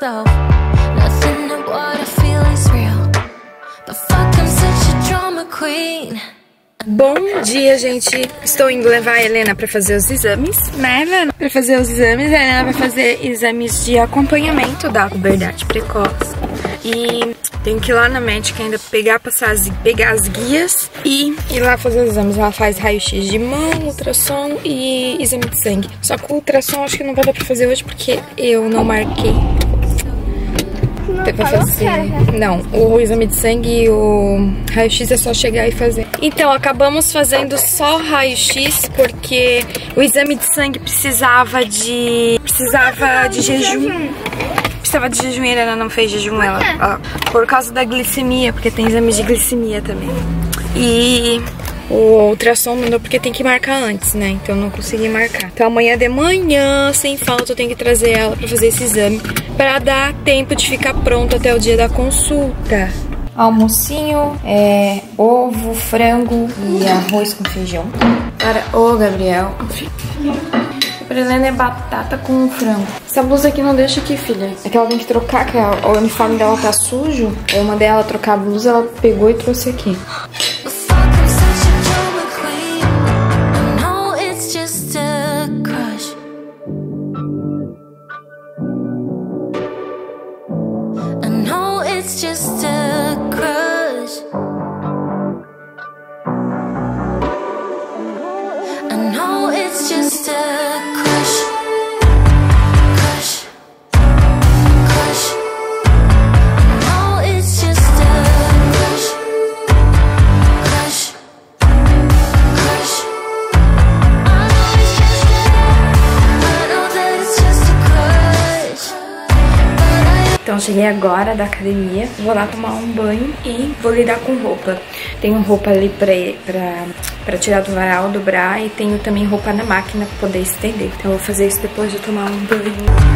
myself. Nothing of what I feel is real. The fuck, I'm such a drama queen. Bom dia, gente. Estou indo levar a Helena pra fazer os exames, né, Helena? Pra fazer os exames, a Helena vai fazer exames de acompanhamento da puberdade precoce. E tenho que ir lá na médica ainda pegar as guias e ir lá fazer os exames. Ela faz raio-x de mão, ultrassom e exame de sangue. Só que o ultrassom acho que não vai dar pra fazer hoje porque eu não marquei. Pra fazer. Não, o exame de sangue e o raio-x é só chegar e fazer. Então, acabamos fazendo só raio-x porque o exame de sangue precisava de jejum. Precisava de jejum e ela não fez jejum, ela por causa da glicemia, porque tem exame de glicemia também. E o ultrassom não deu porque tem que marcar antes, né? Então eu não consegui marcar. Então amanhã de manhã, sem falta, eu tenho que trazer ela pra fazer esse exame, pra dar tempo de ficar pronto até o dia da consulta. Almocinho, ovo, frango e arroz com feijão. Para o Gabriel. Pra Helena é batata com frango. Essa blusa aqui não deixa aqui, filha. É que ela tem que trocar, que o uniforme dela tá sujo. Eu mandei ela trocar a blusa, ela pegou e trouxe aqui. Então cheguei agora da academia, vou lá tomar um banho e vou lidar com roupa. Tenho roupa ali pra tirar do varal, dobrar, e tenho também roupa na máquina pra poder estender. Então eu vou fazer isso depois de tomar um banho.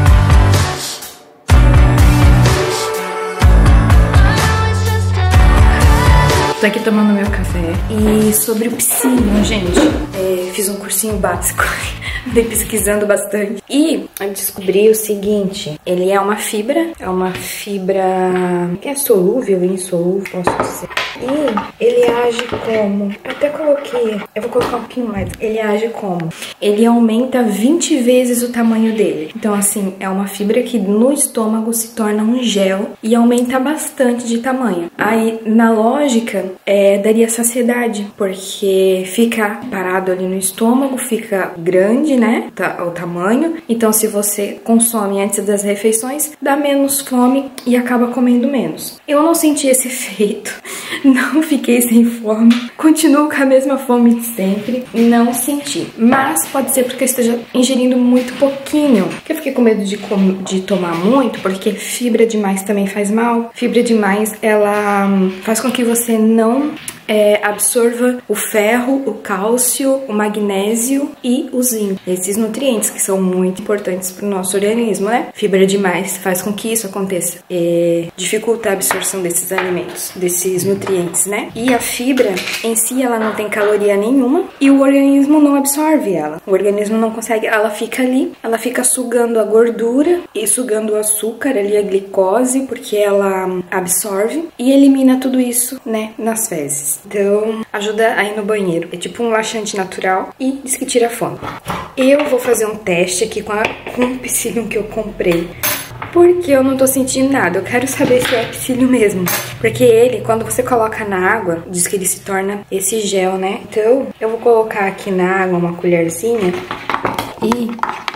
Tô aqui tomando meu café. E sobre o psílio, gente, fiz um cursinho básico. Andei pesquisando bastante. E eu descobri o seguinte: ele é uma fibra que é solúvel, insolúvel, posso dizer. E ele age como... Até coloquei, eu vou colocar um pouquinho mais. Ele age como? Ele aumenta 20 vezes o tamanho dele. Então, assim, é uma fibra que no estômago se torna um gel e aumenta bastante de tamanho. Aí, na lógica, daria saciedade, porque fica parado ali no estômago, fica grande, né? O tamanho. Então, se você consome antes das refeições, dá menos fome e acaba comendo menos. Eu não senti esse efeito. Não fiquei sem fome, continuo com a mesma fome de sempre, não senti. Mas pode ser porque eu esteja ingerindo muito pouquinho, porque eu fiquei com medo de tomar muito, porque fibra demais também faz mal. Fibra demais, ela faz com que você não absorva o ferro, o cálcio, o magnésio e o zinco. Esses nutrientes que são muito importantes para o nosso organismo, né? Fibra demais faz com que isso aconteça. Dificulta a absorção desses alimentos, desses nutrientes, né? E a fibra em si, ela não tem caloria nenhuma e o organismo não absorve ela. O organismo não consegue, ela fica ali, ela fica sugando a gordura e sugando o açúcar ali, a glicose, porque ela absorve e elimina tudo isso, né, nas fezes. Então, ajuda a ir no banheiro. É tipo um laxante natural e diz que tira fome. Eu vou fazer um teste aqui com o psyllium que eu comprei, porque eu não tô sentindo nada. Eu quero saber se é psyllium mesmo, porque ele, quando você coloca na água, diz que ele se torna esse gel, né? Então, eu vou colocar aqui na água uma colherzinha e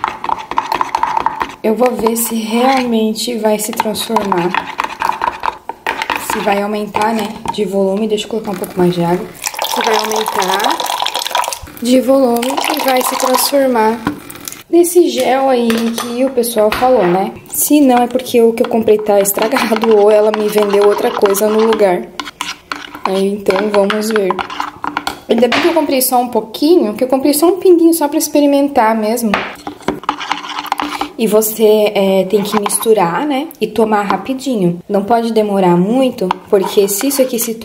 eu vou ver se realmente vai se transformar. Se vai aumentar, né, de volume. Deixa eu colocar um pouco mais de água. Se vai aumentar de volume e vai se transformar nesse gel aí que o pessoal falou, né? Se não, é porque o que eu comprei tá estragado ou ela me vendeu outra coisa no lugar. Aí, então, vamos ver. Ainda bem que eu comprei só um pouquinho, que eu comprei só um pinguinho só pra experimentar mesmo. E você tem que misturar, né? E tomar rapidinho. Não pode demorar muito, porque se isso aqui se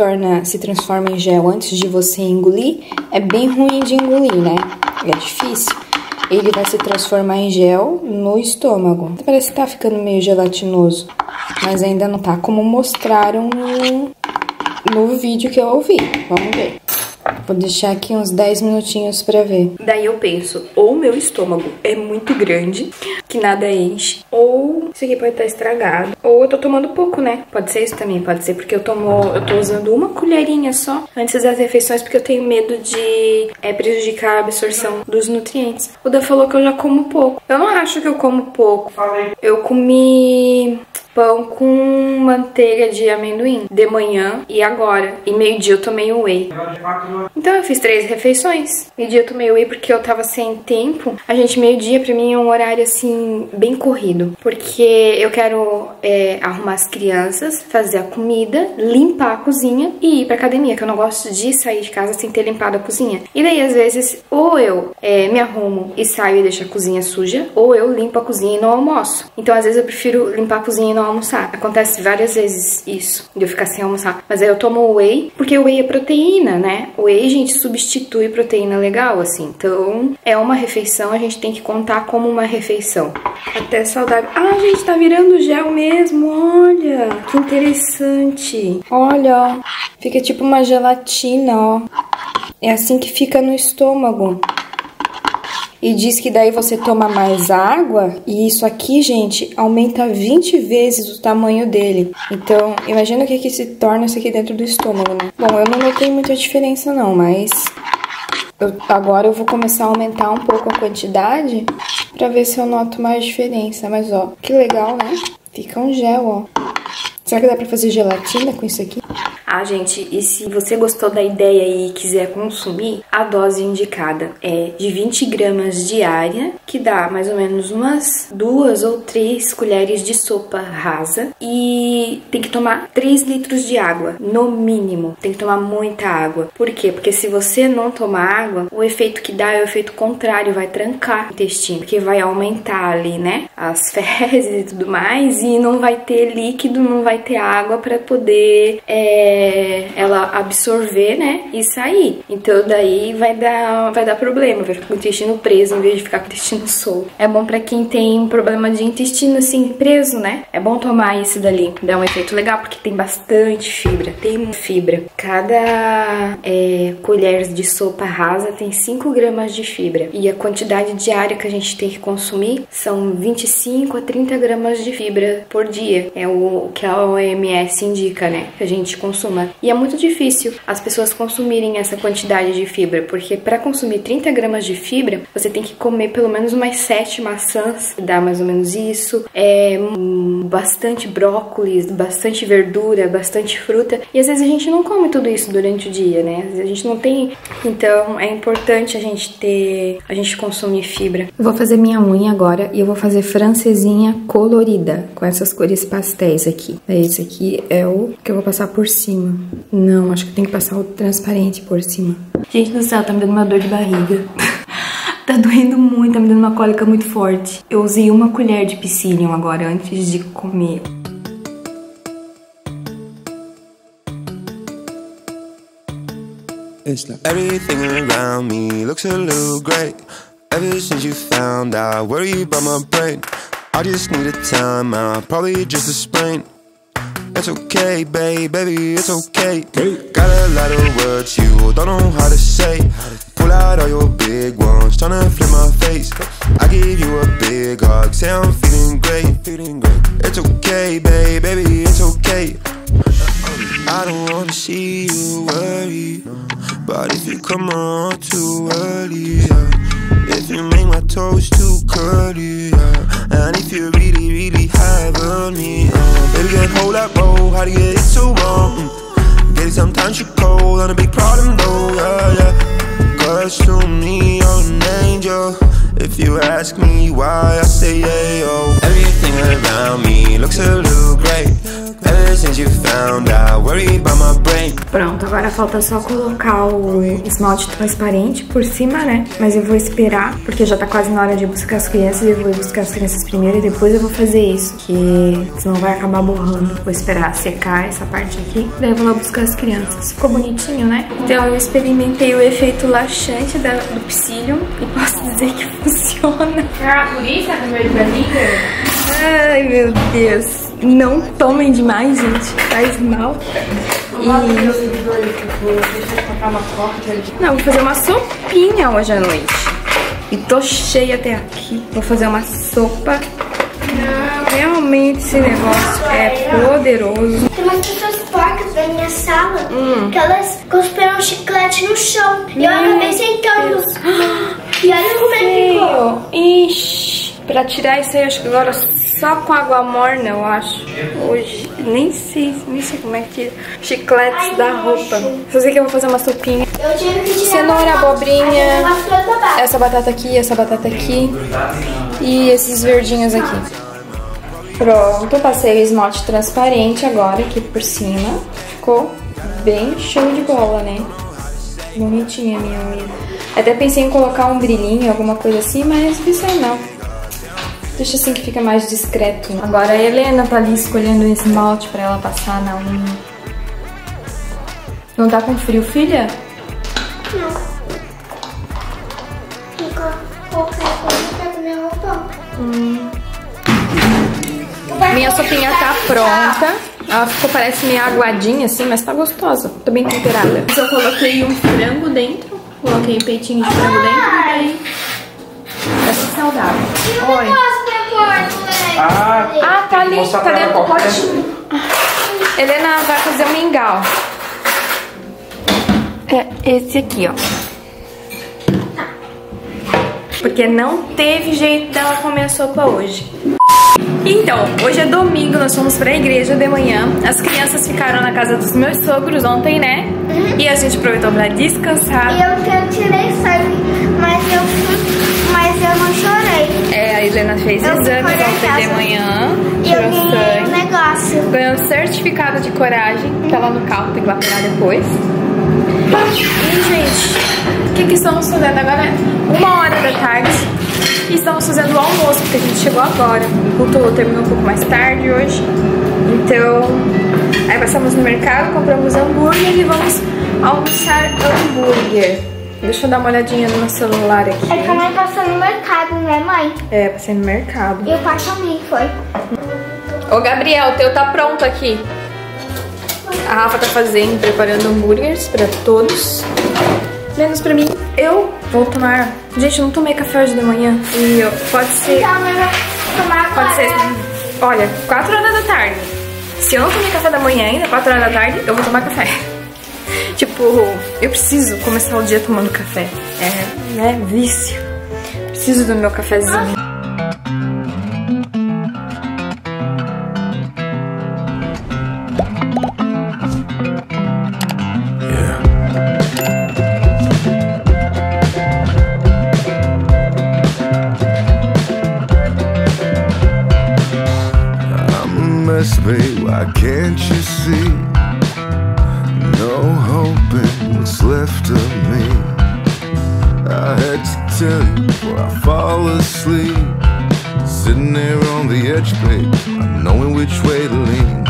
transforma em gel antes de você engolir, é bem ruim de engolir, né? É difícil. ele vai se transformar em gel no estômago. Parece que tá ficando meio gelatinoso, mas ainda não tá como mostraram no vídeo que eu ouvi. Vamos ver. Vou deixar aqui uns 10 minutinhos pra ver. Daí eu penso, ou o meu estômago é muito grande, que nada enche, ou isso aqui pode estar estragado, ou eu tô tomando pouco, né? Pode ser isso também, pode ser porque eu tô usando uma colherinha só antes das refeições, porque eu tenho medo de prejudicar a absorção dos nutrientes. O Dan falou que eu já como pouco. Eu não acho que eu como pouco. Eu comi pão com manteiga de amendoim de manhã e agora. E meio-dia eu tomei um whey. Então eu fiz 3 refeições. Meio-dia eu tomei whey porque eu tava sem tempo. A gente, meio-dia pra mim é um horário assim, bem corrido. Porque eu quero arrumar as crianças, fazer a comida, limpar a cozinha e ir pra academia. Que eu não gosto de sair de casa sem ter limpado a cozinha. E daí às vezes ou eu me arrumo e saio e deixo a cozinha suja, ou eu limpo a cozinha e não almoço. Então às vezes eu prefiro limpar a cozinha e não almoçar. Acontece várias vezes isso, de eu ficar sem almoçar. Mas aí eu tomo whey, porque o whey é proteína, né? O whey, gente, substitui proteína legal, assim. Então, é uma refeição, a gente tem que contar como uma refeição. Até saudável. Ah, gente, tá virando gel mesmo, olha. Que interessante. Olha, ó. Fica tipo uma gelatina, ó. É assim que fica no estômago. E diz que daí você toma mais água e isso aqui, gente, aumenta 20 vezes o tamanho dele. Então, imagina o que se torna isso aqui dentro do estômago, né? Bom, eu não notei muita diferença não, mas agora eu vou começar a aumentar um pouco a quantidade pra ver se eu noto mais diferença. Mas, ó, que legal, né? Fica um gel, ó. Será que dá pra fazer gelatina com isso aqui? Ah, gente, e se você gostou da ideia e quiser consumir, a dose indicada é de 20 gramas diária, que dá mais ou menos umas 2 ou 3 colheres de sopa rasa. E tem que tomar 3 litros de água, no mínimo. Tem que tomar muita água. Por quê? Porque se você não tomar água, o efeito que dá é o efeito contrário, vai trancar o intestino, porque vai aumentar ali, né, as fezes e tudo mais, e não vai ter líquido, não vai ter água para poder ela absorver, né, e sair. Então daí vai dar problema, vai ficar com o intestino preso em vez de ficar com o intestino solto. É bom para quem tem problema de intestino assim preso, né? É bom tomar isso dali, dá um efeito legal porque tem bastante fibra, tem fibra. Cada colher de sopa rasa tem 5 gramas de fibra e a quantidade diária que a gente tem que consumir são 25 a 30 gramas de fibra por dia. É o que a OMS indica, né, que a gente consuma. E é muito difícil as pessoas consumirem essa quantidade de fibra, porque para consumir 30 gramas de fibra, você tem que comer pelo menos umas 7 maçãs, que dá mais ou menos isso, bastante brócolis, bastante verdura, bastante fruta, e às vezes a gente não come tudo isso durante o dia, né? Às vezes a gente não tem, então é importante a gente consumir fibra. Eu vou fazer minha unha agora e eu vou fazer francesinha colorida, com essas cores pastéis aqui. Esse aqui é o que eu vou passar por cima. Não, acho que tem que passar o transparente por cima. Gente do céu, tá me dando uma dor de barriga. Tá doendo muito, tá me dando uma cólica muito forte. Eu usei uma colher de psyllium agora, antes de comer. It's like everything around me looks a little great. Ever since you found out, worry about my brain. I just need a time out, probably just a sprain. It's okay, baby, it's okay. Got a lot of words you don't know how to say. Pull out all your big ones, tryna flip my face. I give you a big hug, say I'm feeling great. It's okay, baby, it's okay. I don't wanna see you worry, but if you come around too early, if you make my toes too curly, and if you really have me, baby, can't hold that roll. How to get it so wrong? Get it sometimes you cold, on a big problem though, yeah. Cause to me you're an angel. If you ask me why, I say yeah, yo. Everything around me looks a little great. Ever since since you found out. Worried about my brain. Pronto, agora falta só colocar o esmalte transparente por cima, né? Mas eu vou esperar, porque já tá quase na hora de buscar as crianças. Eu vou buscar as crianças primeiro e depois eu vou fazer isso, que senão vai acabar borrando. Vou esperar secar essa parte aqui, daí eu vou lá buscar as crianças. Ficou bonitinho, né? Então eu experimentei o efeito laxante do Psyllium e posso dizer que funciona. Ah, por isso é do meio da vida? Ai, meu Deus. Não tomem demais, gente. Faz mal. Não, vou fazer uma sopinha hoje à noite. E tô cheia até aqui. Vou fazer uma sopa. Realmente esse negócio é poderoso. Tem umas pessoas porcas da minha sala que elas cuspiram chiclete no chão. E eu acabei sentando. E olha como é que ficou. Ixi, pra tirar isso aí, acho que agora só com água morna, eu acho. Hoje, nem sei como é que tira chicletes da roupa. Fazer que eu vou fazer uma sopinha. Eu tive que tirar Cenoura, abobrinha, uma fruta básica. essa batata aqui e esses verdinhos aqui. Pronto, passei o esmalte transparente agora aqui por cima. Ficou bem show de bola, né? Bonitinha a minha unha. Até pensei em colocar um brilhinho, alguma coisa assim, mas pensei não. Deixa assim que fica mais discreto. Agora a Helena tá ali escolhendo o esmalte pra ela passar na unha. Não tá com frio, filha? Não. Qualquer coisa pra comer roupão. Minha sopinha tá pronta. Ela ficou, parece meio aguadinha assim, mas tá gostosa. Tô bem temperada. Eu coloquei um frango dentro. Coloquei um peitinho de frango dentro e daí vai ser saudável. Oi. Ah, tá ali, tá dentro do potinho. Helena vai fazer um mingau. É esse aqui, ó. Porque não teve jeito dela comer a sopa hoje. Então, hoje é domingo, nós fomos pra igreja de manhã. As crianças ficaram na casa dos meus sogros ontem, né? E a gente aproveitou pra descansar. E eu tirei sangue, mas eu não chorei. É, a Helena fez exames ontem de manhã. E eu tirou ganhei um sangue. negócio. Ganhou um certificado de coragem, tá lá no carro, tem que lá pegar depois. E, gente, o que estamos fazendo agora? 1h da tarde. E estamos fazendo o almoço, porque a gente chegou agora. O culto terminou um pouco mais tarde hoje. Então, aí passamos no mercado, compramos hambúrguer e vamos almoçar hambúrguer. Deixa eu dar uma olhadinha no meu celular aqui. É que a mãe passou no mercado, né, mãe? É, passei no mercado. E o pai também foi. Ô, Gabriel, o teu tá pronto aqui. A Rafa tá fazendo, preparando hambúrgueres pra todos. Menos pra mim. Eu vou tomar... Gente, eu não tomei café hoje de manhã. E pode ser... Então, eu vou tomar agora. Pode ser... Olha, 4 horas da tarde. Se eu não tomei café da manhã ainda, 4 horas da tarde, eu vou tomar café. Tipo, eu preciso começar o dia tomando café. É, né, vício. Preciso do meu cafezinho. Babe, why can't you see? No hope in what's left of me. I had to tell you before I fall asleep. Sitting there on the edge, babe, not knowing which way to lean.